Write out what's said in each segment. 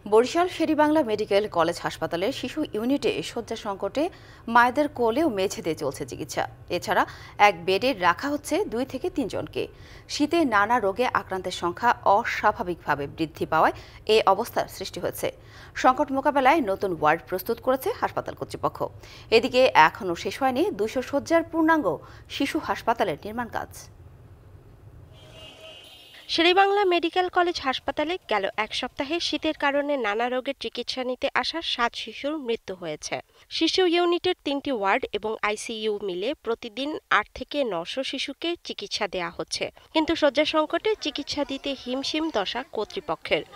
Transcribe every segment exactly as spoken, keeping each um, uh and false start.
Barishal Sherebangla medical college হাসপাতালের শিশু ইউনিটে শয্যা সংকটে মায়েদের কোলে ও মেঝেতে চলছে চিকিৎসা। এছাড়া এক বেডে রাখা হচ্ছে দুই থেকে তিনজনকে। শীতে নানা রোগে আক্রান্তের সংখ্যা অস্বাভাবিকভাবে বৃদ্ধি পাওয়ায় এ অবস্থার সৃষ্টি হয়েছে। সংকট মোকাবেলায় নতুন ওয়ার্ড প্রস্তুত করেছে হাসপাতাল কর্তৃপক্ষ। এদিকে এখনও শেষ হয়নি দুইশো শয্যার পূর্ণাঙ্গ শিশু হাসপাতালের নির্মাণ কাজ। শেরেবাংলা মেডিকেল কলেজ হাসপাতালে গেল এক সপ্তাহে শীতের কারণে নানা রোগের চিকিৎসা নিতে আসা সাত শিশুর মৃত্যু হয়েছে। শিশু ইউনিটের তিনটি ওয়ার্ড এবং আইসিইউ মিলে প্রতিদিন আট থেকে নশো শিশুকে চিকিৎসা দেয়া হচ্ছে, কিন্তু শয্যা সংকটে চিকিৎসা দিতে হিমশিম দশা কর্তৃপক্ষের।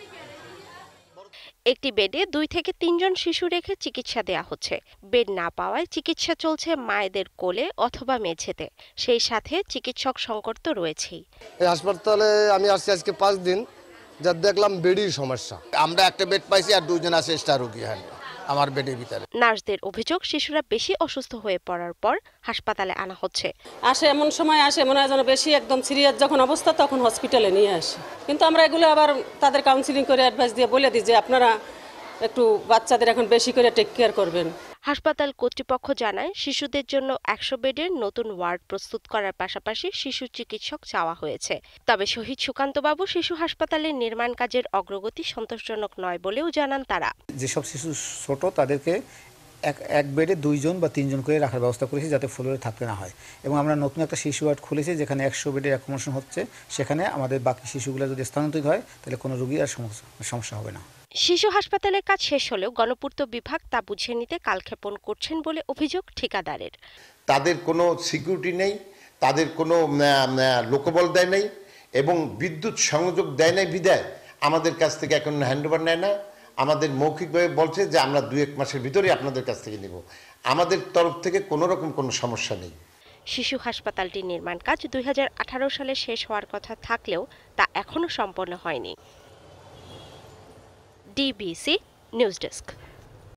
একটি বেডে দুই থেকে তিনজন শিশু রেখে চিকিৎসা দেয়া হচ্ছে। বেড না পাওয়ায় চিকিৎসা চলছে মায়েদের কোলে অথবা মেঝেতে। সেই সাথে চিকিৎসক সংকট তো রয়েছেই। এই হাসপাতালে আমি আসছি আজকে পাঁচ দিন, যা দেখলাম বেডের সমস্যা। আমরা একটা বেড পাইছি আর দুজন আছে স্টার রোগী হ্যাঁ আমার বেডের ভিতরে। নার্সদের অভিযোগ, শিশুরা বেশি অসুস্থ হয়ে পড়ার পর হাসপাতালে আনা হচ্ছে। আসে এমন সময় আসে মনে হয় যেন বেশি একদম সিরিয়াস যখন অবস্থা তখন হসপিটালে নিয়ে আসে, কিন্তু আমরা এগুলো আবার তাদের কাউন্সিলিং করে অ্যাডভাইস দিয়ে বলে দিই যে আপনারা একটু বাচ্চাদের এখন বেশি করে টেক কেয়ার করবেন। হাসপাতাল কর্তৃপক্ষ জানায়, শিশুদের জন্য একশো বেডের নতুন ওয়ার্ড প্রস্তুত করার পাশাপাশি শিশু চিকিৎসক চাওয়া হয়েছে। তবে শহীদ সুকান্তবাবু শিশু হাসপাতালের নির্মাণ কাজের অগ্রগতি সন্তোষজনক নয় বলেও জানান তারা। যেসব শিশু ছোট তাদেরকে এক এক বেডে দুইজন বা তিনজন করে রাখার ব্যবস্থা করেছি, যাতে ফ্লোরে থাকতে না হয়। এবং আমরা নতুন একটা শিশু ওয়ার্ড খুলেছি যেখানে একশো বেডের অ্যাকোমোডেশন হচ্ছে। সেখানে আমাদের বাকি শিশুগুলো যদি স্থানান্তরিত হয় তাহলে কোনো রোগী আর সমস্যা হবে না। শিশু হাসপাতালের কাজ শেষ হলেও গণপূর্ত বিভাগ তা বুঝে নিতে কালক্ষেপণ করছেন বলে অভিযোগ ঠিকাদারের। তাদের কোনো সিকিউরিটি নেই, তাদের কোনো লোকবল দেয় নাই এবং বিদ্যুৎ সংযোগ দেয় নাই বিদায় আমাদের কাছ থেকে এখন হ্যান্ডওভার নেয় না। আমাদের মৌখিকভাবে বলছে যে আমরা দুই এক মাসের ভিতরেই আপনাদের কাছ থেকে নেব। আমাদের তরফ থেকে কোনো রকম কোনো সমস্যা নেই। শিশু হাসপাতালটির নির্মাণ কাজ দুই হাজার আঠারো সালে শেষ হওয়ার কথা থাকলেও তা এখনো সম্পন্ন হয়নি। DBC news desk.